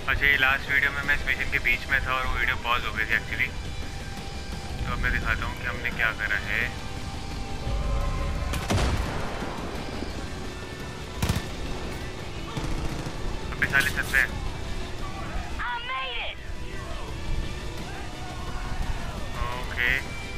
अच्छा, ये last video में मैं इस मिशन के बीच में था और वो वीडियो पॉज हो गई थी एक्चुअली। तो अब मैं दिखाता हूँ कि हमने क्या करा है। अबे साले सच में ओके।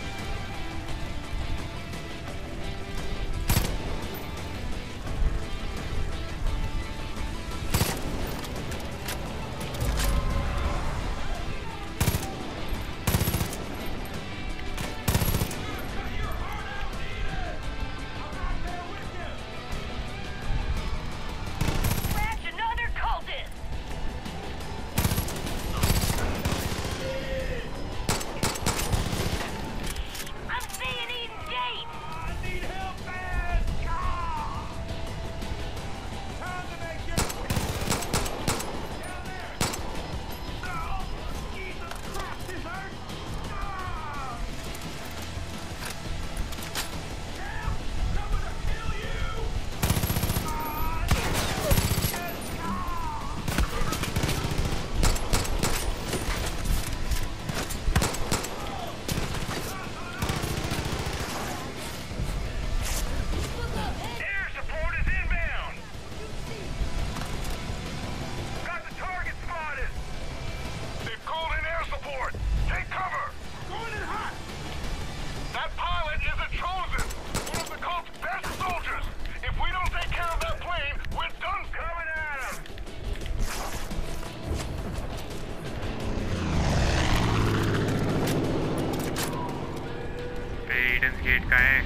गेट का है।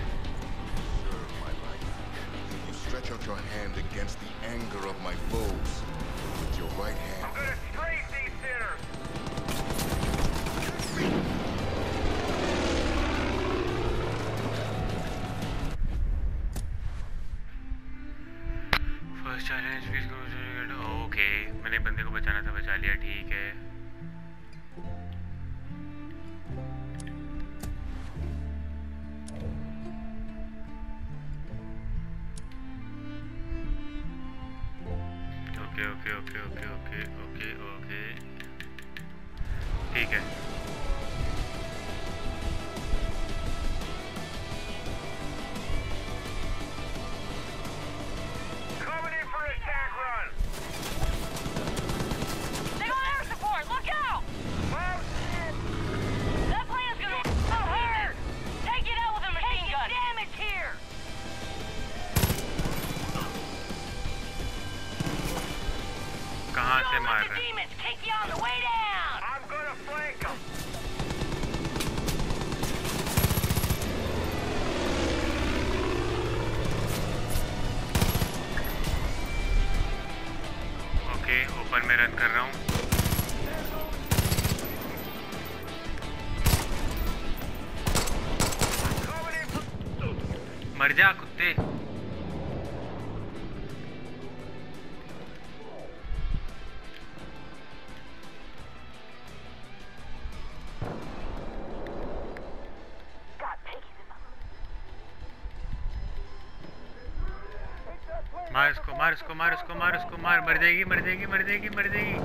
You stretch out your hand against the anger of my foes with your right hand. I'm gonna strafe these sinners. First challenge okay, मैंने बंदे को बचाना था, बचा लिया, ठीक है। Okay okay okay okay okay okay okay ठीक है। Coming in for an attack run. They got air support! Look out! Oh shit! That plane's gonna hurt! Take it out with a machine gun! Damage here! कहाँ से मार The रहा है? demons kick you on the way down! I'm gonna flank them. Okay, ऊपर में run कर रहा हूँ। मर जा कुत्ते। मार उसको, मार उसको, मार उसको, मार उसको, मार, मर जाएगी, मर जाएगी, मर जाएगी, मर जाएगी।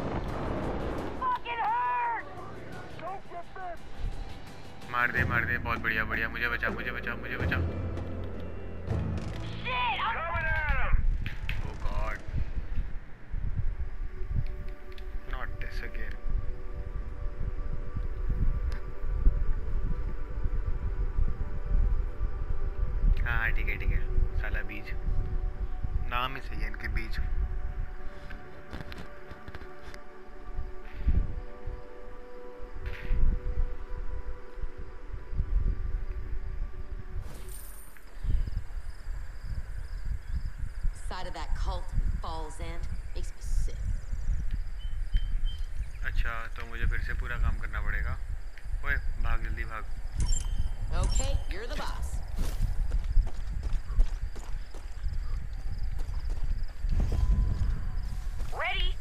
मार दे, मार दे, बहुत बढ़िया, बढ़िया। मुझे बचा, मुझे बचा, मुझे बचा। Coming at them. Oh God. Not this again. हाँ ठीक है, ठीक है। साला बीज, नाम ही सही है इनके, बीज। Side of that cult falls in makes me sick. अच्छा, तो मुझे फिर से पूरा काम करना पड़ेगा। ओए भाग, जल्दी भाग। Okay, you're the boss. Ready?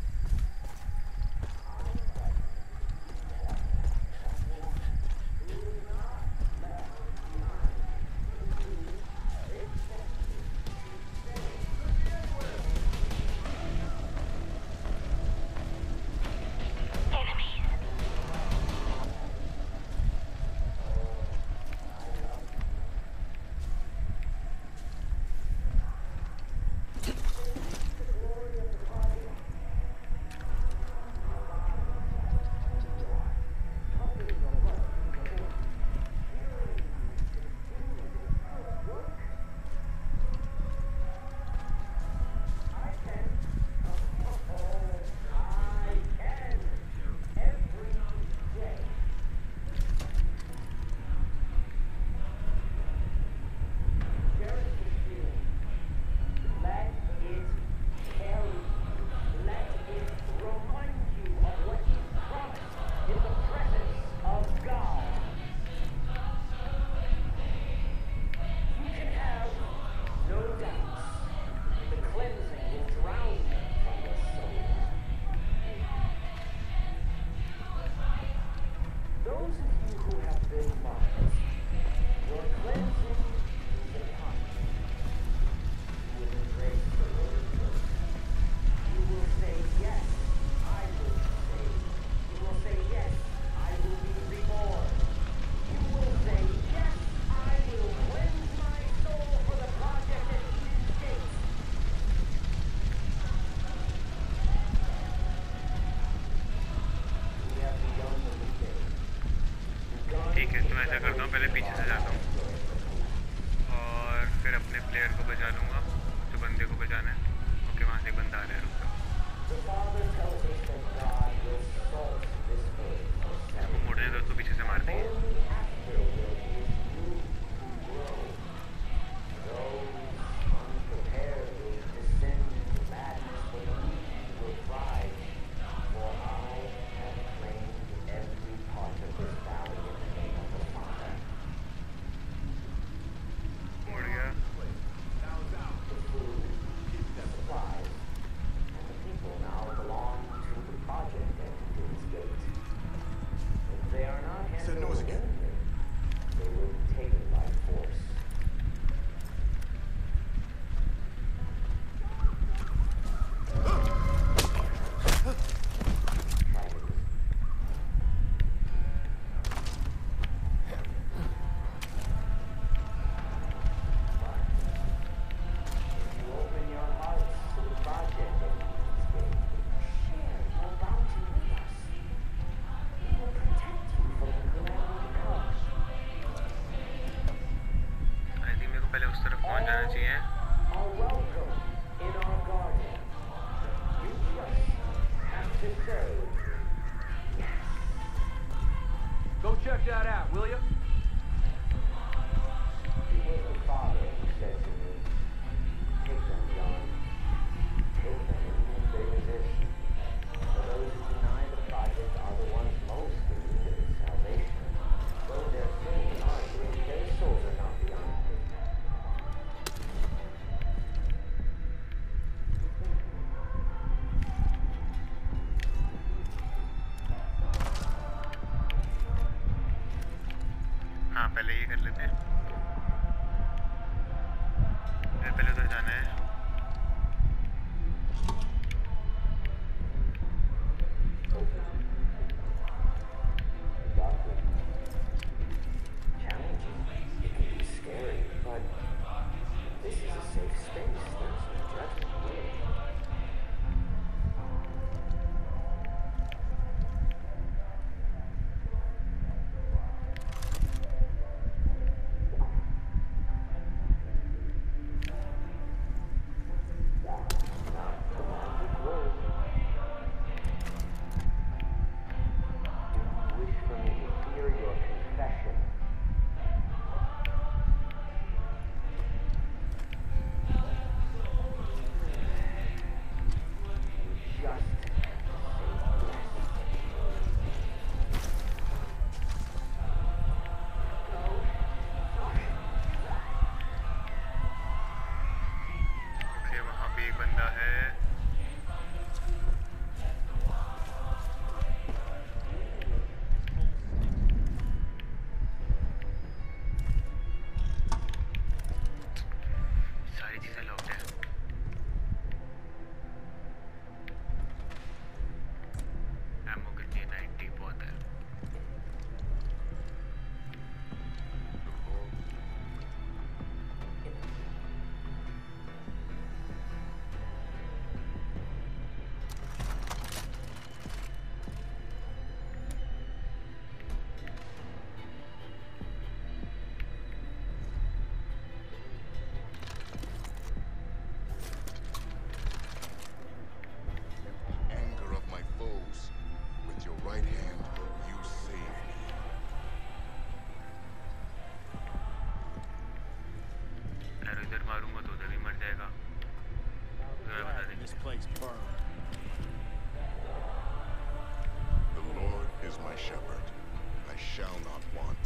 shall not want.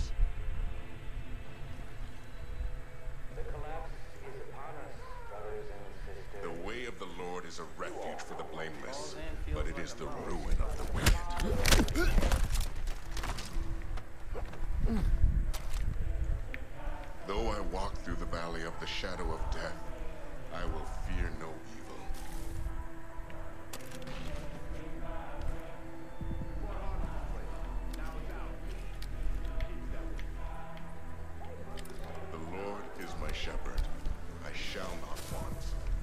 The collapse is upon us, brothers and sisters. The way of the Lord is a refuge for the blameless, but it is the ruin of the wicked. Though I walk through the valley of the shadow of death, I will fear no evil. The Lord is my shepherd. I shall not want.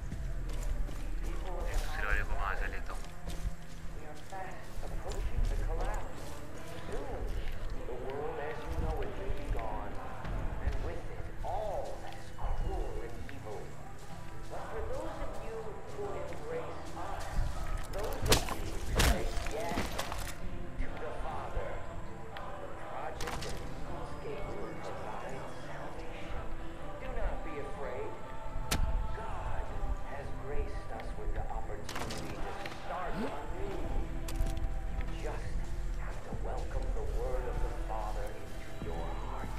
दूसरे वाले को वहां से लेता हूँ. We are fast approaching the collapse. Soon, the world as you know it will be gone, and with it, all that is cruel and evil. But for those of you who embrace us, those of you who say yes to the Father, the project of God's gate will provide salvation. Do not be afraid. God has graced us with the opportunity to start anew. You just have to welcome the word of the Father into your heart.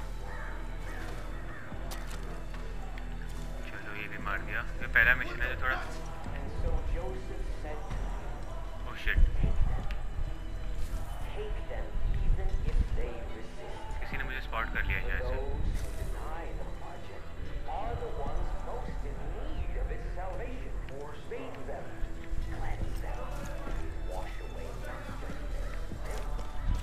चलो ये भी मार दिया. ये पहला mission है जो थोड़ा. And so Joseph said to me, Oh shit. take them even if they resist. किसी ने मुझे स्पॉट कर लिया है For शायद से. those who deny the project are the ones most in need of its salvation. Feed them, cleanse them, wash away not just their filth.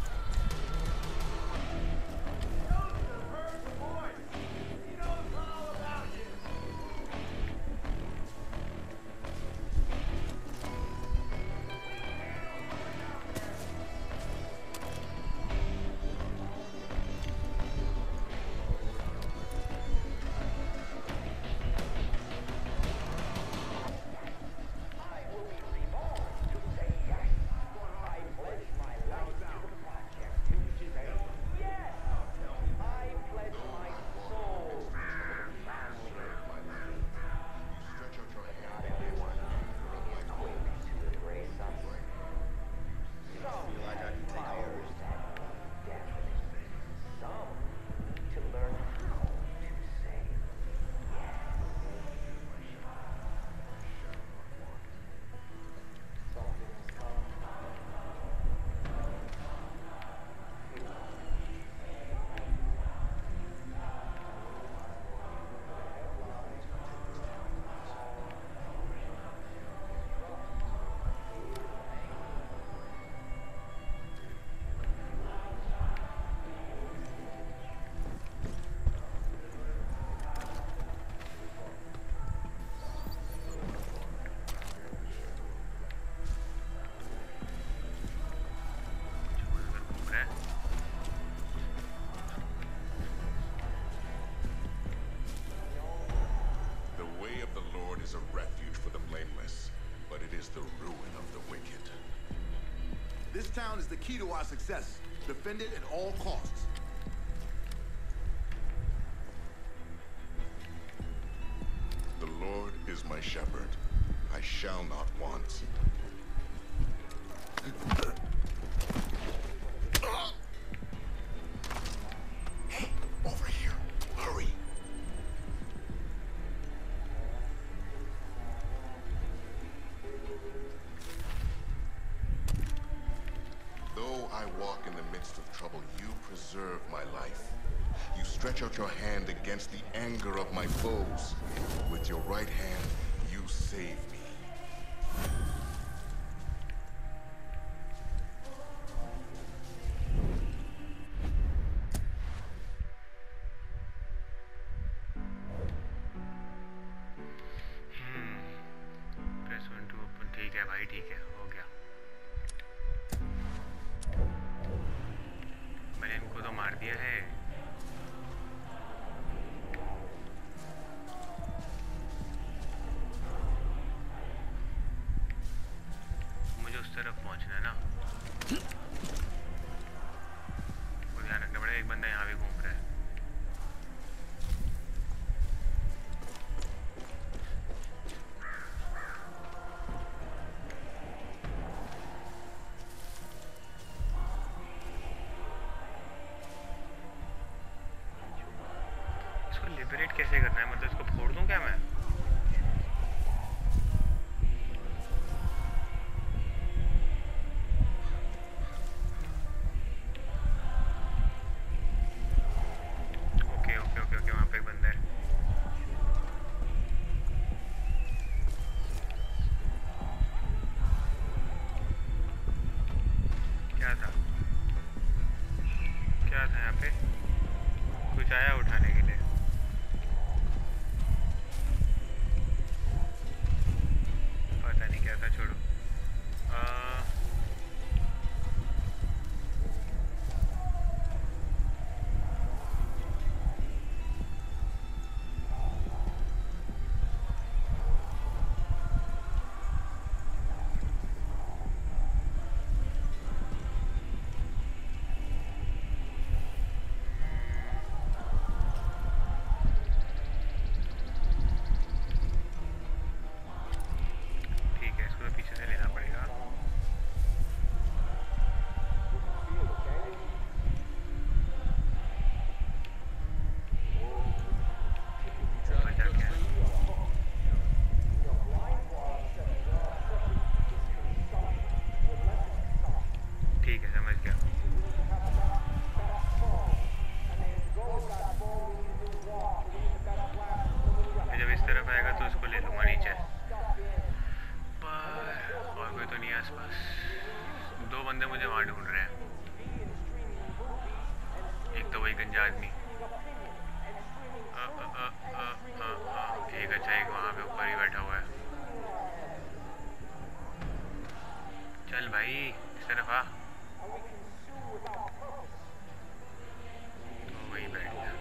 I will be reborn to say yes. I pledge my life to the project to say yes. I pledge my soul to the family of my faith. Stretch out your hand Not against everyone the anger of is my quick to embrace us. Some have fires that need deafening. Some need to learn how to say yes. Something has come. उधर घूम रहा है. The way of the Lord is a refuge for the blameless, but it is the ruin of the wicked. This town is the key to our success. Defend it at all costs. The Lord is my shepherd. I shall not want. Hey, over here. Hurry. Though I walk in the midst of trouble, you preserve my life. You stretch out your hand against the anger of my foes. With your right hand, you save me. Press 1 to open. ठीक है भाई, ठीक है, हो गया. मैंने इनको तो मार दिया है. मुझे उस तरफ पहुंचना है ना. वो ध्यान रखना पड़ेगा. एक बंदा यहाँ भी घूम रहा है. कैसे करना है? मतलब इसको फोड़ दूं क्या मैं? ओके ओके ओके ओके, वहाँ पे एक बंदा है। क्या था? क्या था यहाँ पे? कुछ आया उठाने के लिए? पता नहीं क्या था, छोड़ो। ठीक है, इसको तो पीछे से लेना पड़ेगा। मजा क्या? ठीक है, समझ गया। जब इस तरफ आएगा तो उसको ले लूँगा नीचे। पर और कोई तो नहीं है आसपास। दो बंदे मुझे वहाँ ढूंढ रहे हैं। एक तो वही गंजा आदमी, एक अच्छा, एक वहाँ पे ऊपर ही बैठा हुआ है। चल भाई, इस तरफ आ। तो वही बैठ गया।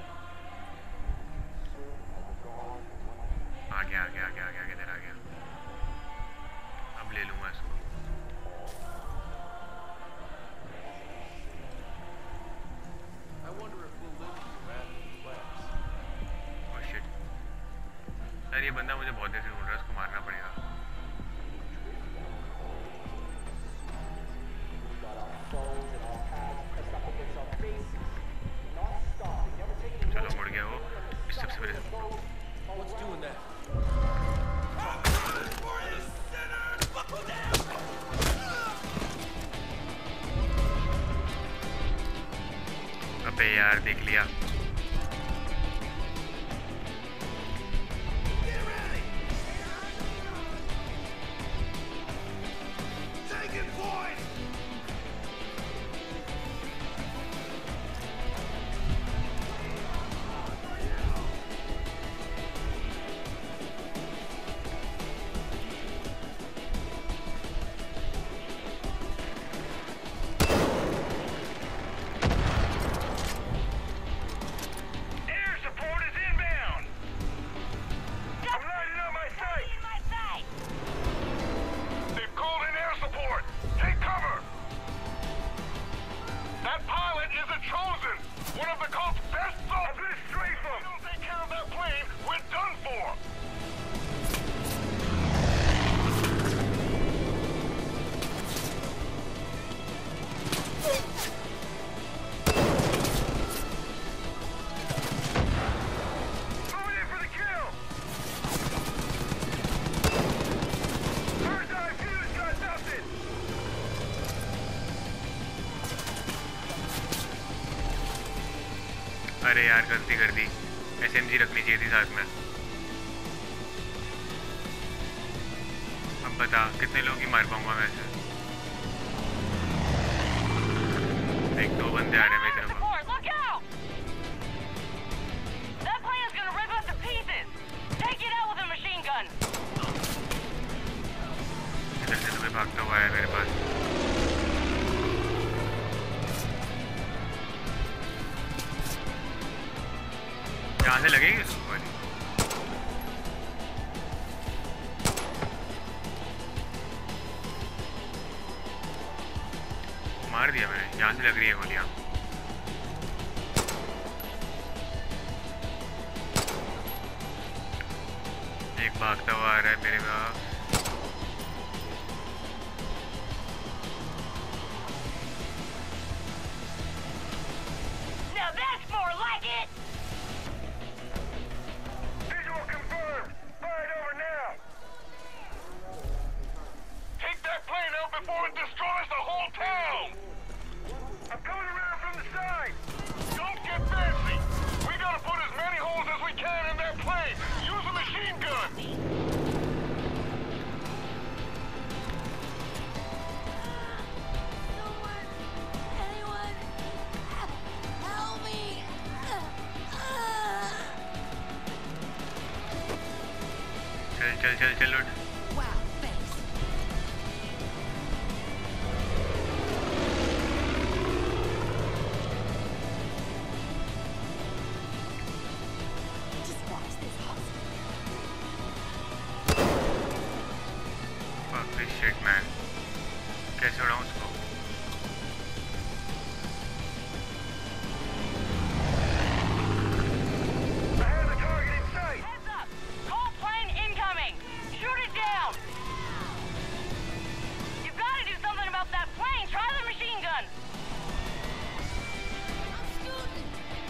आ गया आ गया आ गया आ गया, किधर आ गया? अब ले लूँगा इसको। ओह शिट यार, ये बंदा मुझे बहुत देर से ढूंढ रहा है, उसको मारना पड़ेगा। चलो, मुड़ गया वो। इस सबसे पहले अबे यार, देख लिया। अरे यार, गलती कर दी। SMG रखनी चाहिए थी साथ में। अब बता, कितने लोग ही मार पाऊंगा मैं ऐसे? एक दो बंदे आ रहे हैं मेरी तरफ। इधर से तुम्हें भागता हुआ है मेरे पास। यहाँ से लगेगी उसको वाली। मार दिया मैंने, यहाँ से लग रही है गोलियाँ। एक भागता हुआ आ रहा है मेरे पास। चल चल चल उठ। Wow, thanks. Just watch this hustle. Fuck this shit man, कैसे उड़ाऊं उसको? Heads up! Cold plane incoming! Shoot it down! You've got to do something about that plane! Try the machine gun! I'm scooting.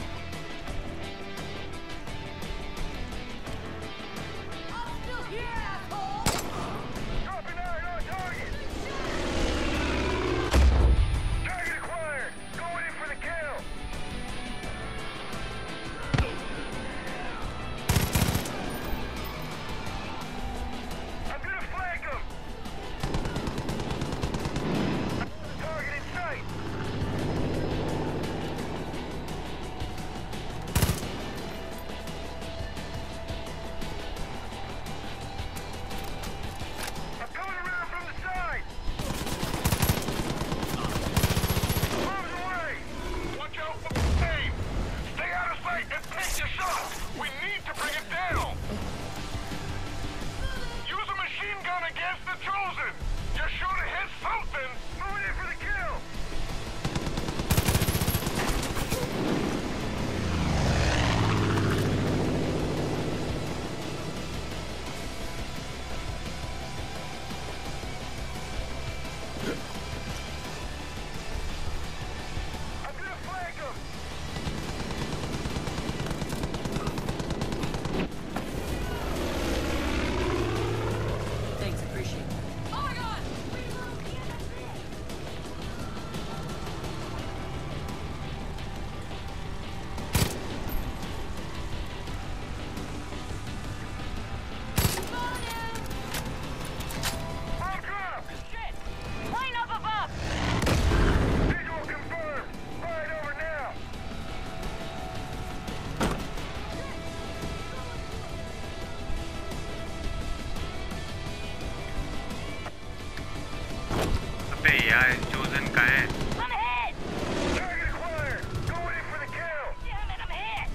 I'm still here, asshole. Dropping iron on target! Target acquired! Going in for the kill! I'm gonna flank him! Target in sight! I'm coming around from the side! Moves away! Watch out for the plane! Stay out of sight and take your shot! We need to bring it down! Use a machine gun against the Chosen! You're sure to hit something! Moving in for the kill! I'm gonna flank him! Thanks, appreciate it. Oh my god! Bomb drop! Shit! Plane up above! Visual confirmed! Right over now! अबे यार chosen कहाँ है? I'm hit! Target acquired! Going in for the kill! Damn it, I'm hit!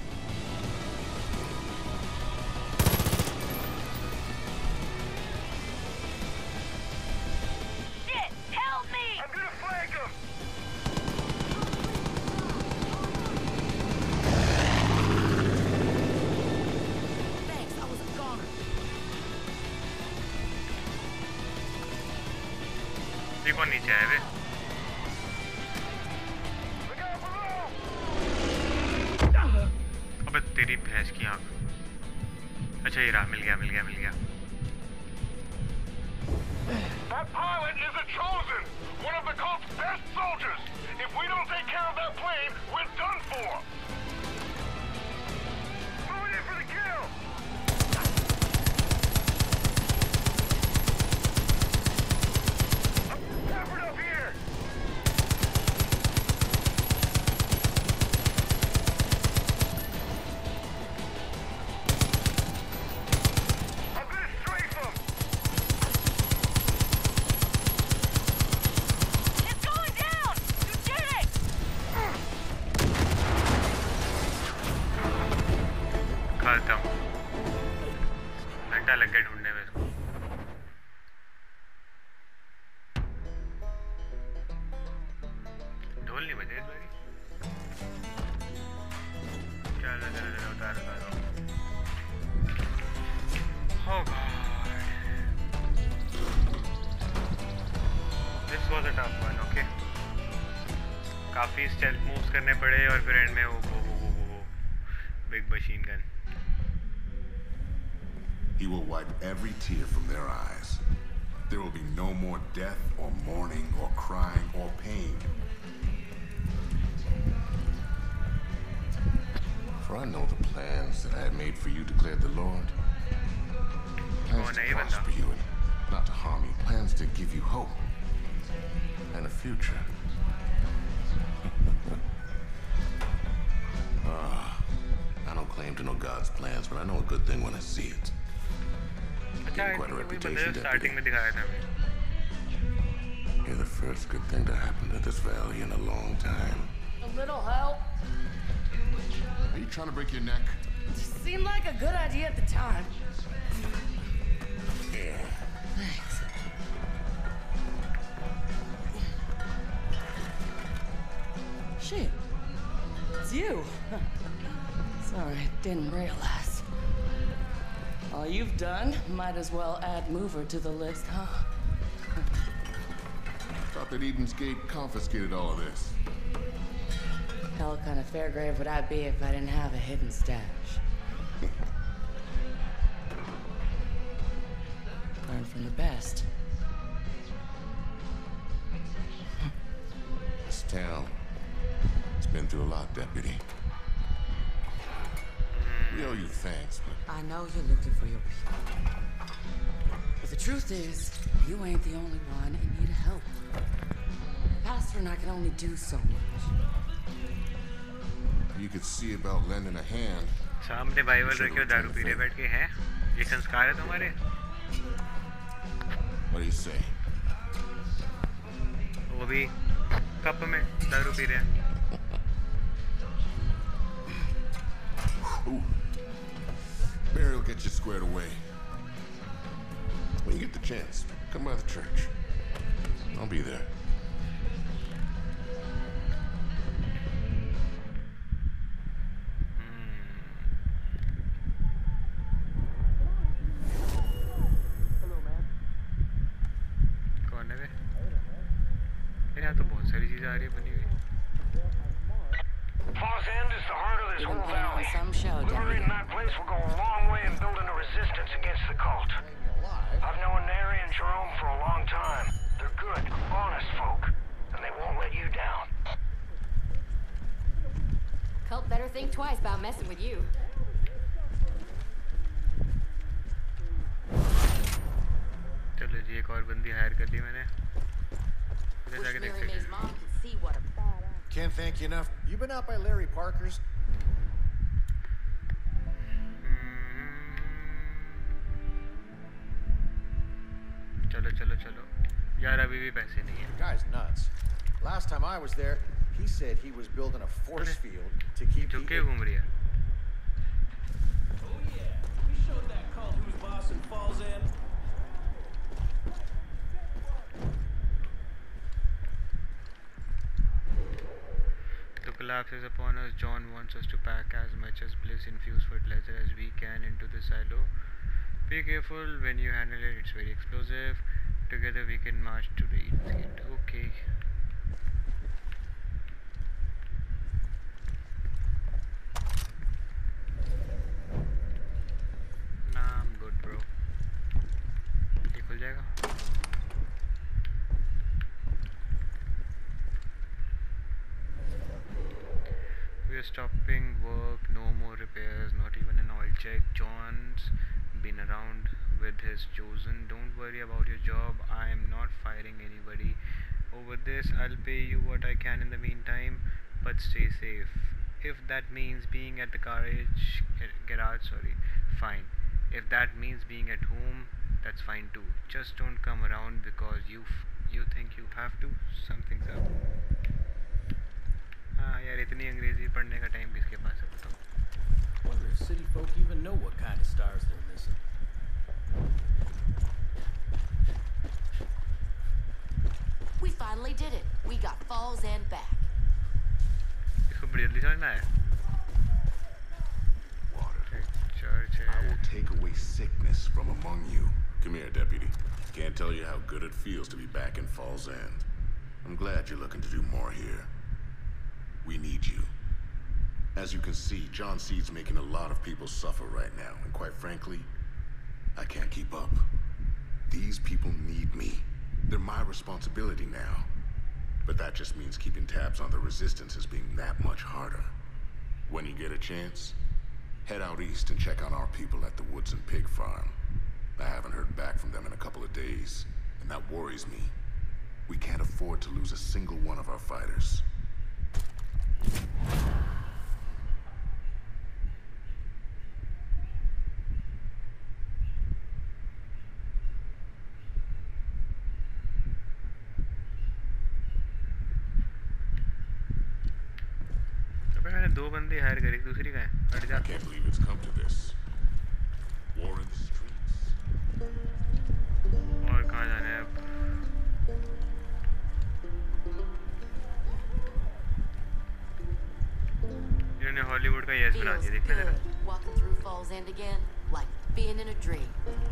Shit! Help me! I'm gonna flank him! Thanks, I was a goner. ये कौन नीचे आया बे? Look out below! अबे तेरी भैंस की आँख। अच्छा ये रहा, मिल गया मिल गया मिल गया। That pilot is a Chosen! One of the cult's best soldiers! If we don't take care of that plane, we're done for! Moving in for the kill! Peppered up here! I'm gonna strafe him! It's going down! You did it! खत्म। घंटा लग गया ढूंढने में इसको। ढोल नहीं बजे इस बारी। चलो चलो चलो उतारो उतारो। Oh God. This was a tough one, okay? काफी स्टेल्थ मूव्स करने पड़े और फिर एंड में वो big machine gun. He will wipe every tear from their eyes. There will be no more death or mourning or crying or pain. For I know the plans that I had made for you, declared the Lord. Plans to नहीं बंदा। prosper you and not to harm you. Plans to give you hope and a future. I don't claim to know God's plans, but I know a good thing when I see it. अच्छा Gained I quite a think वही बंदे reputation, जो starting deputy. में दिखाया था हमें. You're the first good thing to happen to this valley in a long time. A little help. Are you trying to break your neck? Just seemed like a good idea at the time. Yeah. Thanks. Shit. It's you. Sorry, didn't realize. All you've done, might as well add Mover to the list, huh? Thought that Eden's Gate confiscated all of this. Hell kind of fair grave would I be if I didn't have a hidden stash? Learn from the best. This town, it's been through a lot, deputy. We owe you thanks, but I know you're looking for your people. But the truth is, you ain't the only one in need of help. Pastor and I can only do so much. you could see about lending a hand. सामने Bible रखे हो दारू P रहे बैठ के हैं ये संस्कार है तुम्हारे. What do you say? वो भी कप में दारू पी रहे हैं. Ooh. Barry will get you squared away. When you get the chance, come by the church. I'll be there. कौन है वे? यहाँ तो बहुत सारी चीजें आ रही है बनी हुई. Falls End is the heart of this You whole done put on valley. some show, Liberating Deputy. that place will go a long way in building a resistance against the cult. I've known Neri and Jerome for a long time. They're good, honest folk, and they won't let you down. Cult better think twice about messing with you. चलो जी एक और बंदी higher कर ली मैंने. उधर Wish जाके देख Mary सकते Mae's हैं. mom could see what a badass. Can't thank you enough. You been out by Larry Parker's? चलो चलो चलो यार अभी भी पैसे नहीं है. The guy's nuts. Last time I was there, he said he was building a force field to keep चुप के the... घूम रही है. Oh yeah, we showed that cult who's boss in Falls End. The collapse is upon us. John wants us to pack as much as bliss-infused fertilizer as we can into the silo. Be careful when you handle it. It's very explosive. Together we can march to the gate. Okay. Nah, I'm good, bro. ये खुल जाएगा. We are stopping work, no more repairs, not even an oil check. John's been around with his chosen. Don't worry about your job. I am not firing anybody over this. I'll pay you what I can in the meantime, but stay safe. If that means being at the garage, fine. If that means being at home, that's fine too. Just don't come around because you think you have to. Something's up. हाँ यार इतनी अंग्रेजी पढ़ने का time किसके पास है बताओ. Wonder if city folk even know what kind of stars they're missing. We finally did it. We got Falls End back. इसको बड़ी जल्दी समझना है. Water. चर्च I है. will take away sickness from among you. Come here, deputy. Can't tell you how good it feels to be back in Falls End. I'm glad you're looking to do more here. We need you. As you can see, John Seed's making a lot of people suffer right now, and quite frankly, I can't keep up. These people need me. They're my responsibility now. But that just means keeping tabs on the resistance is being that much harder. When you get a chance, head out east and check on our people at the Woods and Pig Farm. I haven't heard back from them in a couple of days, and that worries me. We can't afford to lose a single one of our fighters. दो बंदे higher करी दूसरी का है हट जा I can't believe it's come to this. War in the streets. और कहाँ जाना है अब इन्होंने हॉलीवुड का यस बना दिया Feels देखना जरा good walking through Falls End again, like being in a dream.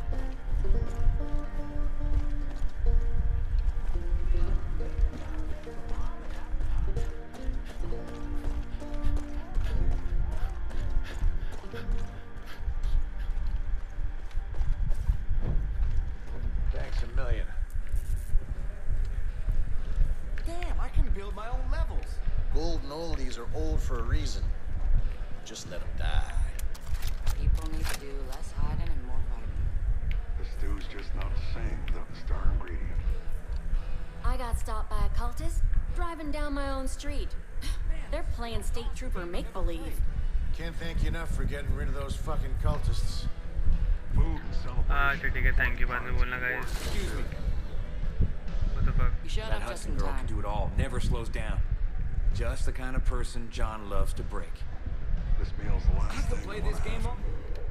Thanks a million. Damn, I can build my own levels. Golden oldies are old for a reason. Just let them die. People need to do less hiding and more fighting. The stew's just not the same without the star ingredient. I got stopped by a cultist driving down my own street. They're playing state trooper make-believe. Can't thank you enough for getting rid of those fucking cultists. Food and celebration. अच्छा ठीक है thank you बाद में बोलना guys Excuse me. what the fuck You showed That up just Hudson in girl time. can do it all. Never slows down. Just the kind of person John loves to break. This meal's the I last could thing play you this wanna game have.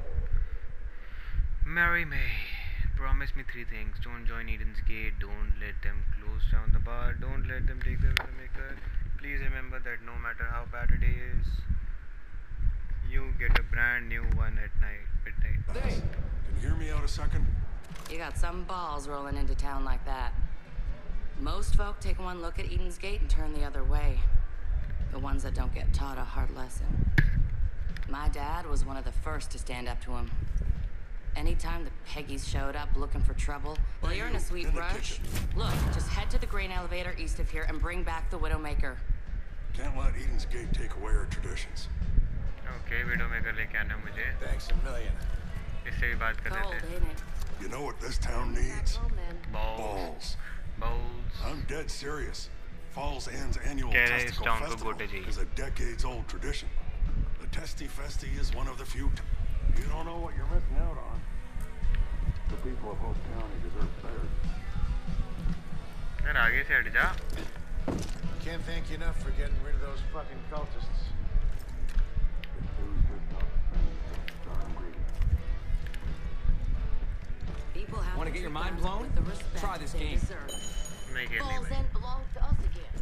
on. Marry me. Promise me 3 things. Don't join Eden's Gate. Don't let them close down the bar. Don't let them take the maker. Please remember that no matter how bad a day is, you get a brand new one at midnight. Hey, can you hear me out a second? You got some balls rolling into town like that. Most folk take one look at Eden's Gate and turn the other way. The ones that don't get taught a hard lesson. My dad was one of the first to stand up to him. Anytime the Peggies showed up looking for trouble, well, you're in a sweet in the rush. kitchen. Look, just head to the grain elevator east of here and bring back the Widowmaker. Can't let Eden's Gate take away our traditions. Okay, Widowmaker लेके आना मुझे. Thanks a million. इससे भी बात कर Cold, लेते हैं. ain't it? You know what this town needs? Home then. Balls. Balls. Balls. I'm dead serious. Falls End's annual कह रहे हैं इस testicle town को festival गोटे चाहिए. is a decades-old tradition. The Testy Festi is one of the few. You don't know what you're missing out on. The people of Hope County deserve better. यार आगे से हट जा. Can't thank you enough for getting rid of those fucking cultists. The stew's just not the same without the star ingredient. People have Wanna to get your treat mind them blown? with the respect Try this they game. deserve. नहीं खेलनी Falls भाई. End belongs to us again.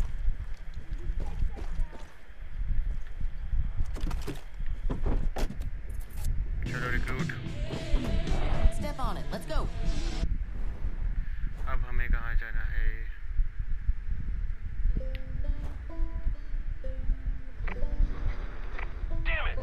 चलो recruit. Step on it. Let's go. अब हमें कहाँ जाना है? Damn it!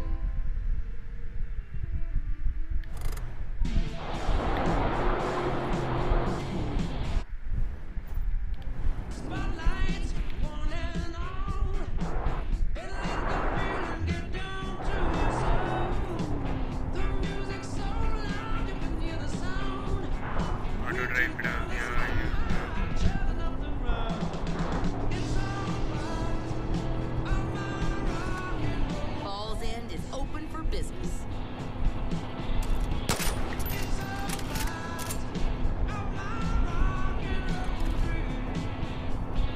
Spotlights, one and all. And let the feeling get down to your soul. The music's so loud you can hear the sound. Auto drive पे डाल दिया. Turning up the road. It's alright. I'm not rocking. Falls End is open for business. It's alright. I'm not rocking on free.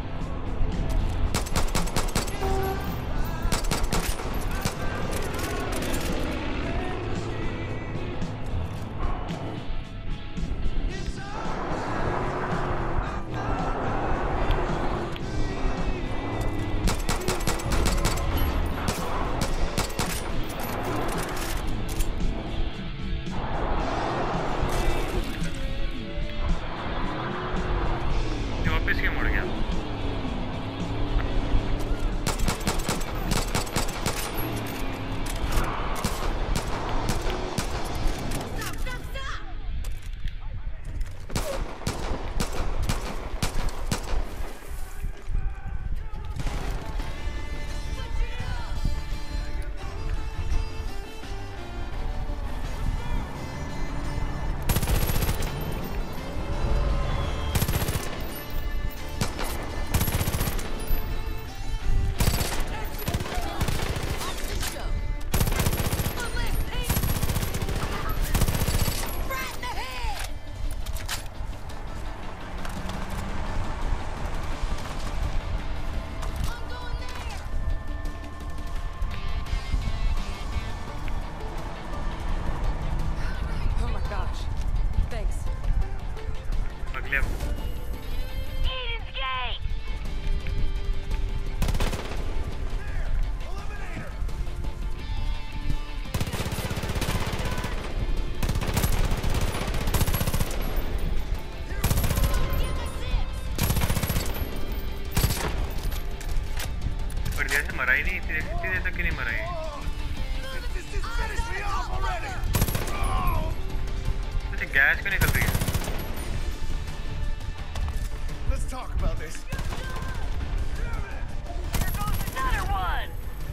ये वापस क्यों मुड़ गया? Stop, stop, stop! मरा ही नहीं इतनी देर तक, क्यों नहीं मरा ये? अच्छा गैस क्यों निकल रही है? Let's talk about this. Here goes another one!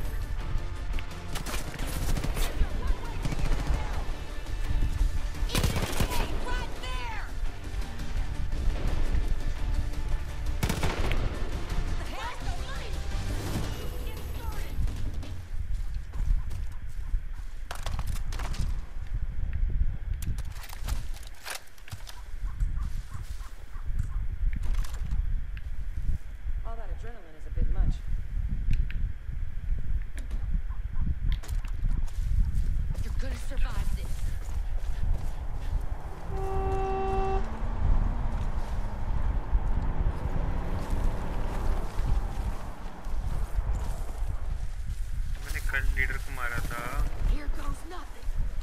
Right there! The hell? No money! Get started! All that adrenaline is a bit much. You're gonna survive this. मैंने कल लीडर को मारा था। Here goes nothing.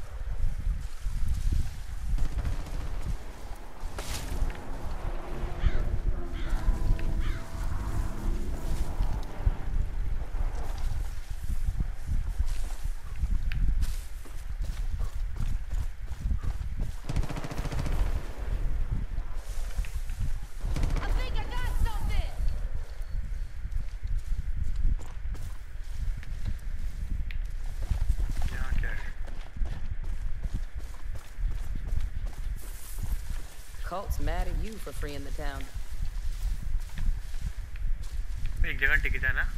I think I got something. यहाँ क्या है? Cult's mad at you for freeing the town. एक जगह टिक जाना।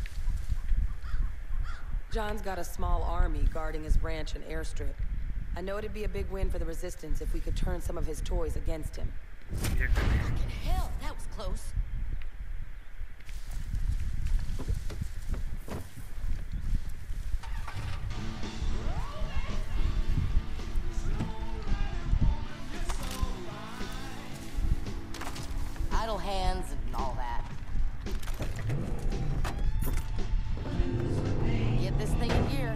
John's got a small army guarding his ranch and airstrip. I know it'd be a big win for the resistance if we could turn some of his toys against him. ये कर दिया। Fucking hell, that was close. Idle hands and all that. Get this thing in gear.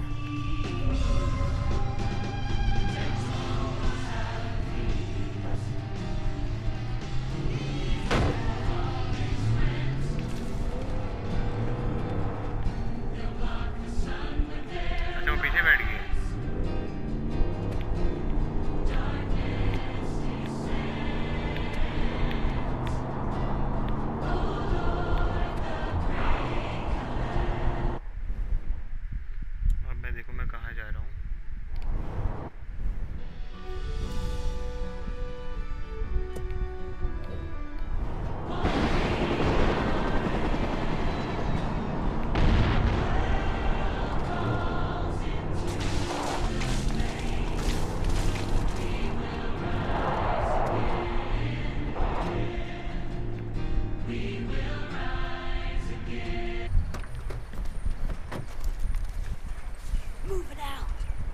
अच्छा वो पीछे बैठ गई। अब मैं देखो मैं कहाँ जा रहा हूँ। Move it out.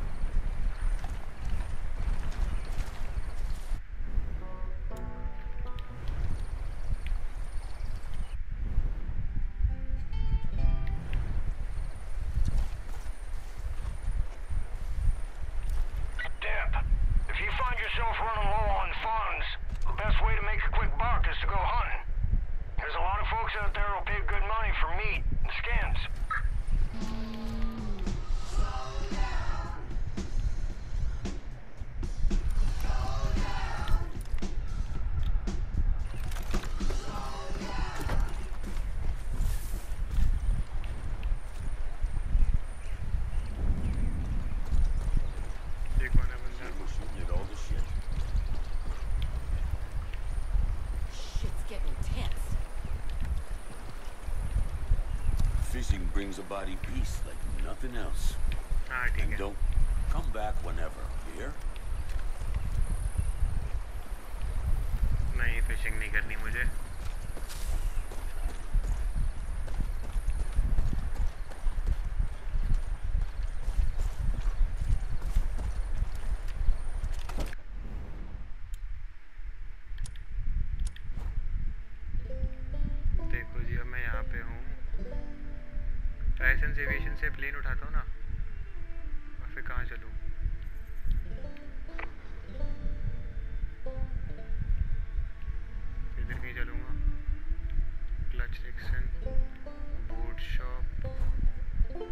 Deb, if you find yourself running low on funds, the best way to make a quick buck is to go hunting. There's a lot of folks out there who'll pay good money for meat and skins. ये कौन है बंदा? We're shooting at all the shit. Shit's getting intense. Fishing brings a body peace like nothing else. हाँ ठीक And है। don't come back whenever, you hear? नहीं fishing नहीं करनी मुझे। देखो जी अब मैं यहाँ पे हूँ। लाइसेंस एविएशन से प्लेन उठाता हूँ ना, और फिर कहाँ चलूँ? इधर कहीं चलूँगा। Clutch section, boat shop,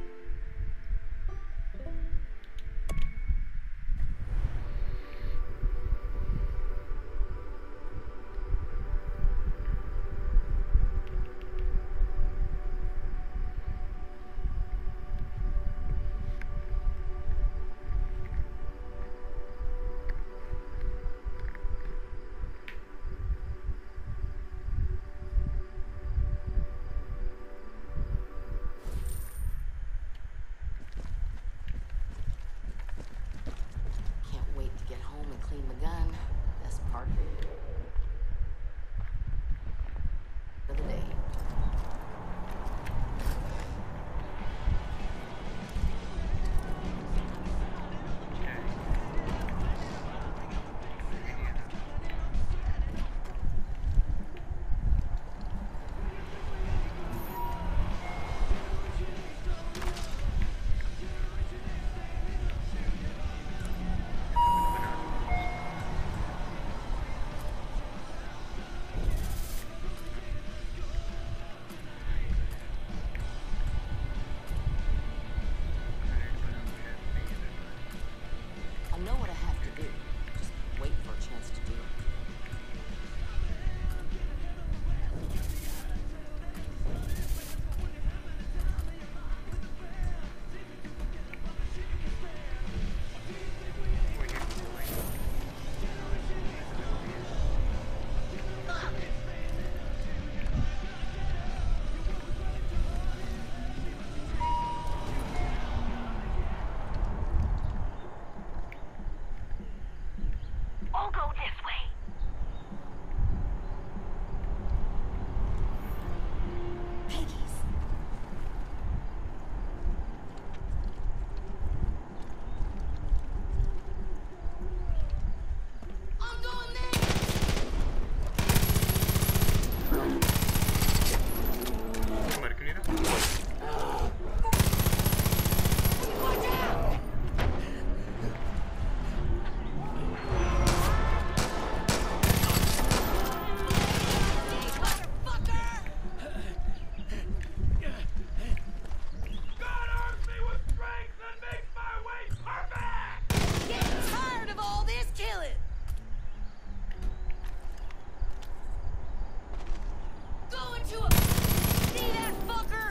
to him! See that fucker?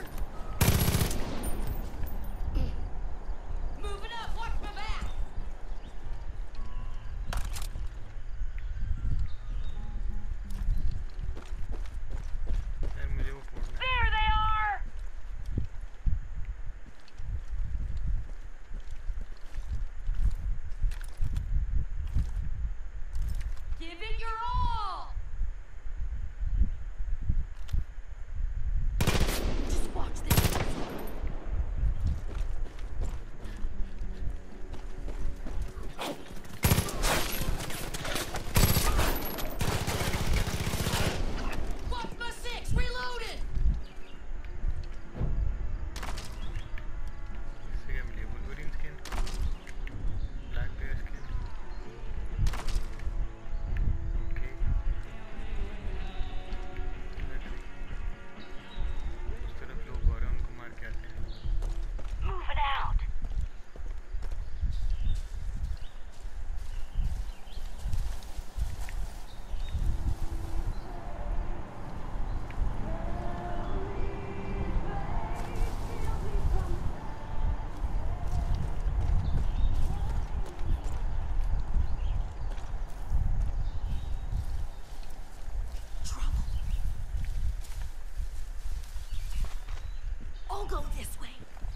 Moving up, watch my back! यार मुझे वो फोड़ना है। There they are! Give it your all! Just watch this. Watch my six, reloaded! इससे क्या मिलेगा? Wolverine skin, black bear skin. Okay उस तरफ लोग और हैं, उनको मार के आते हैं। Moving out. Trouble. I'll go this way.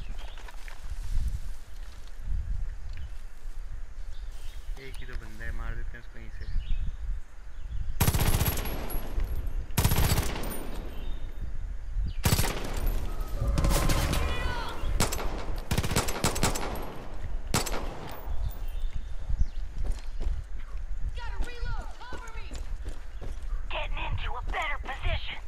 एक ही तो बंदा है, मार देते हैं उसको यहीं से। Gotta reload, cover me! Getting into a better position.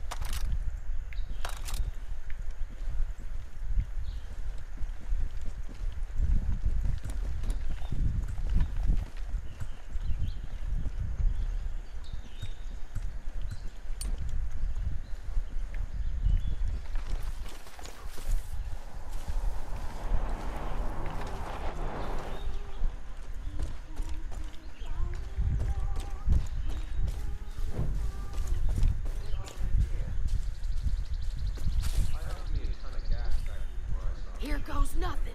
Here goes nothing.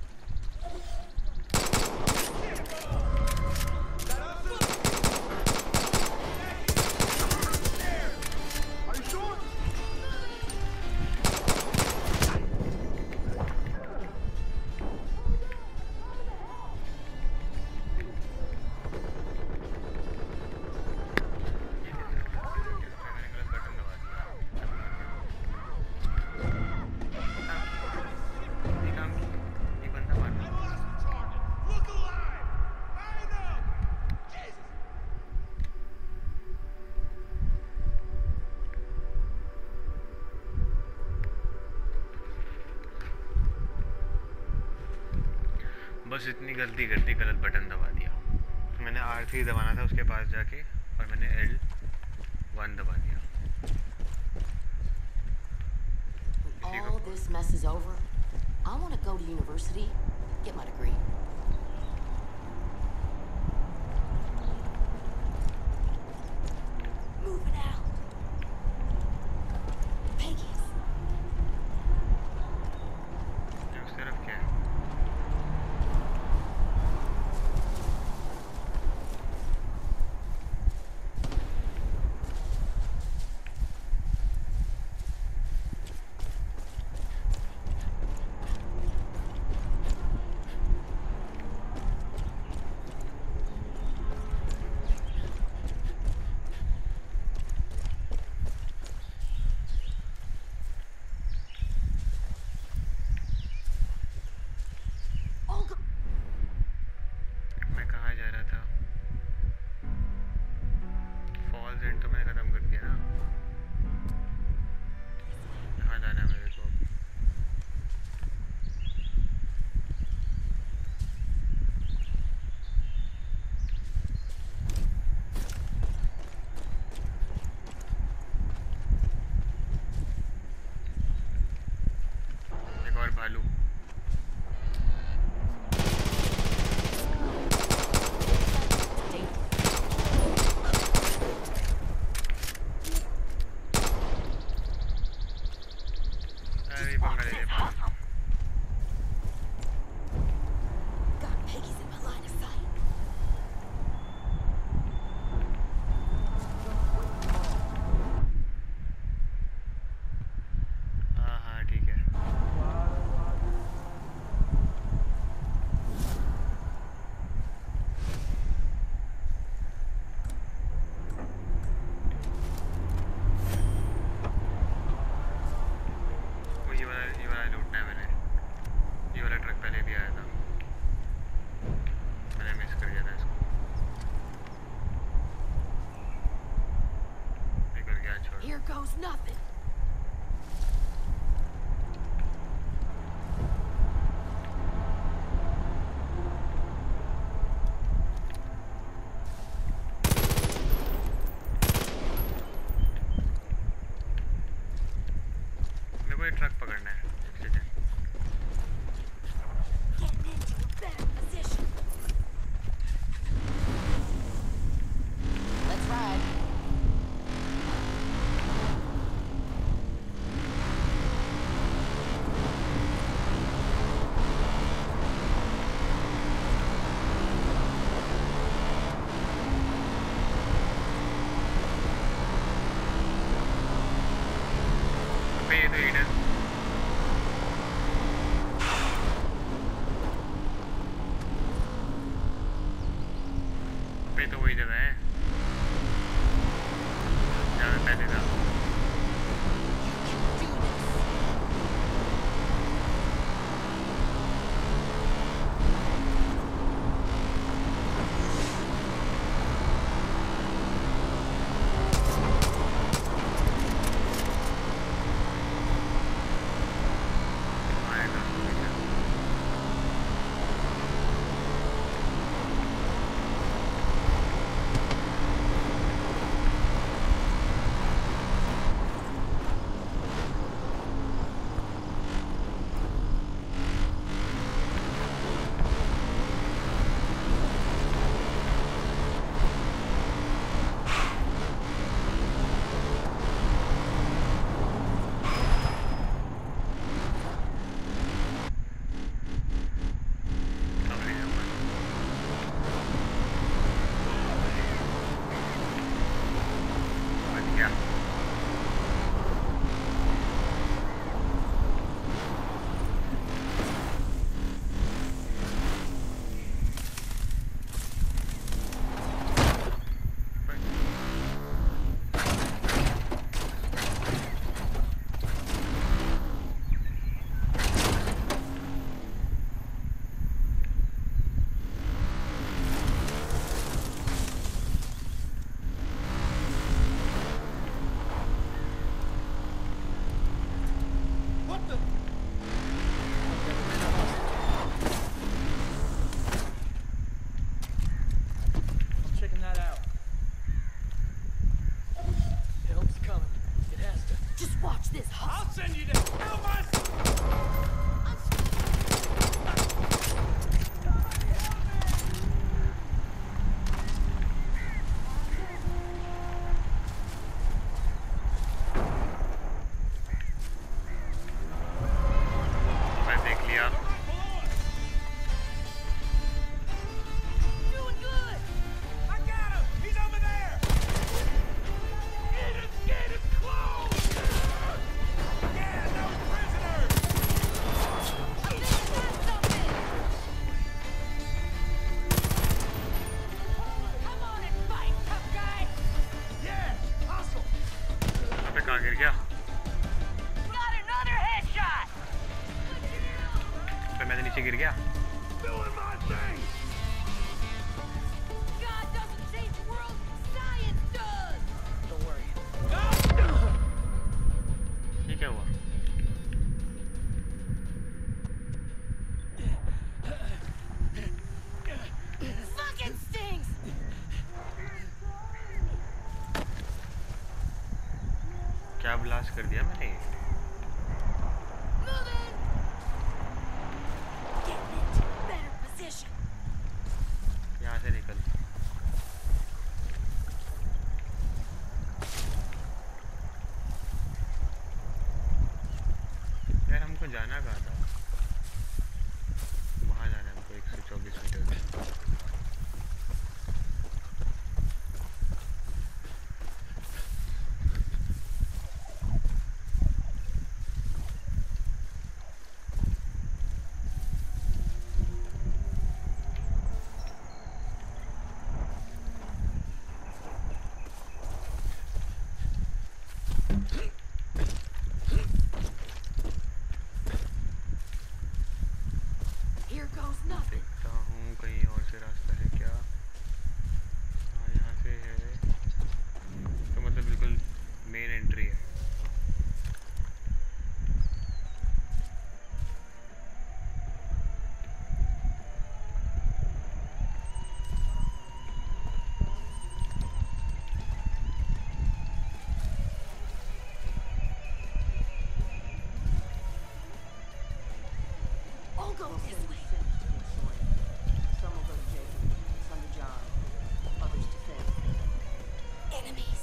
Are you sure? मैंने गलत बटन दबा दिया। ये काम की एक बंदा मारना। Look alive! I know! Jesus! बस इतनी गलती कर दी, गलत बटन दबा दिया। मैंने R3 दबाना था उसके पास जाके, और मैंने L1 दबा दिया। When all this mess is over, I want to go to university, get my degree. Moving out. Peggy's. उस तरफ क्या है? goes nothing. मेरे को ये ट्रक पकड़ना है oxygen Getting into a better position. Let's ride. अबे ये तो ईडन अबे तो वही जगह है जहाँ मैं पहले था आएगा समझ गया मैं समझ गया What the? I'm checking that out. Help's coming. It has to. Just watch this, hustle. I'll send you down. Help us! मैं देख लिया Doing good. I got him. He's over there. Get him close. Yeah, no prisoners. I think that's something. Come on and fight, tough guy. Yeah, hustle. अबे कहाँ गिर गया Got another headshot. अबे मैं तो नीचे गिर गया Doing my thing. God doesn't change the world. Science does. Don't worry. ये क्या हुआ Fucking stinks. क्या ब्लास्ट कर दिया मैंने Moving. Getting into a better position. यहाँ से निकल यार हमको जाना कहाँ था वहाँ जाना है हमको 124 मीटर Here goes nothing. देखता हूँ कहीं और से We'll go this way. Some will go to Jacob, some to John, others to Faith. Enemies.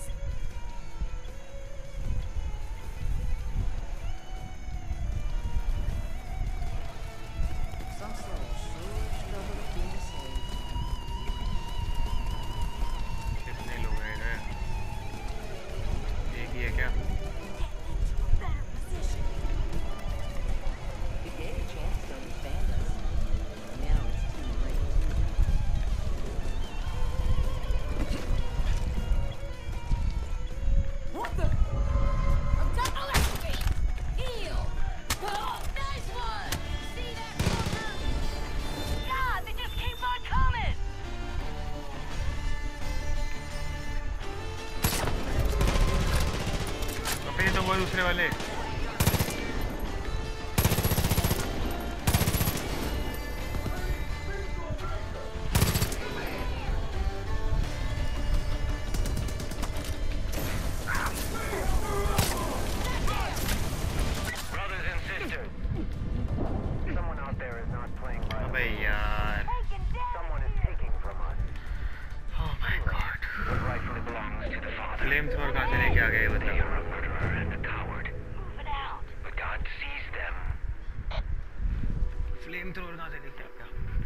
Some souls sure struggle with being saved. कितने लोग हैं इधर? एक ही है क्या? Better position. We gave a chance to understand us. Now it's too late. What the? I'm done electricity! Heal! Oh, nice one! See that fucker? God, they just keep on coming! अपने तो वो दूसरे वाले Brothers and sisters, someone out there is not playing by the अबे rules. यार Someone is taking from us oh my god what rightfully belongs to the Father. Flame thrower कहाँ से लेके आ गए ये They बताओ are a murderer and a coward, Move it out. but God sees them. Flame thrower कहाँ से लेके आ गया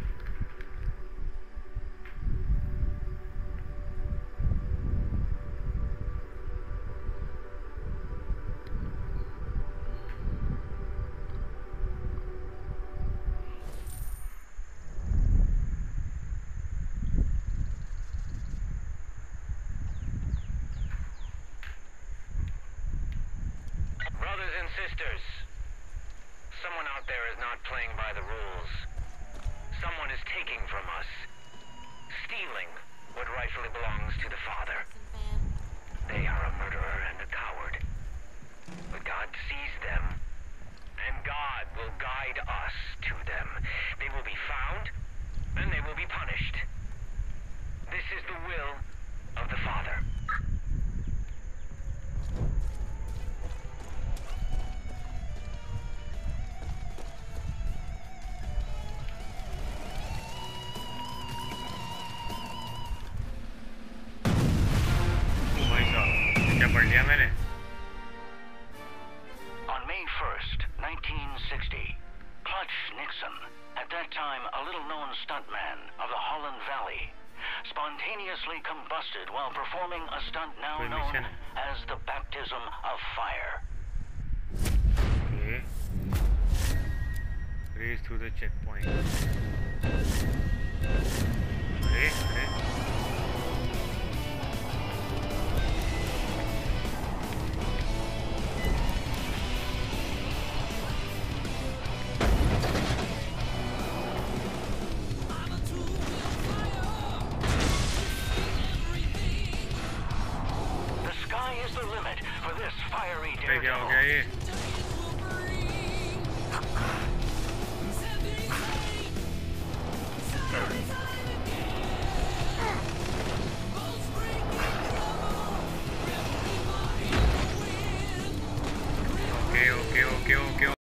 Brothers and sisters, someone out there is not playing by the rules. Someone is taking from us, stealing what rightfully belongs to the Father. They are a murderer and a coward, but God sees them, and God will guide us to them. They will be found, and they will be punished. This is the will of the Father. भाई साहब क्या पढ़ लिया मैंने On May 1st, 1960, Clutch Nixon, at that time a little-known stuntman of the Holland Valley, spontaneously combusted while performing a stunt now Wait, known mission. as the Baptism of Fire. okay race through the checkpoint अरे The sky is the limit for this fiery अरे क्या हो गया daredevil. ये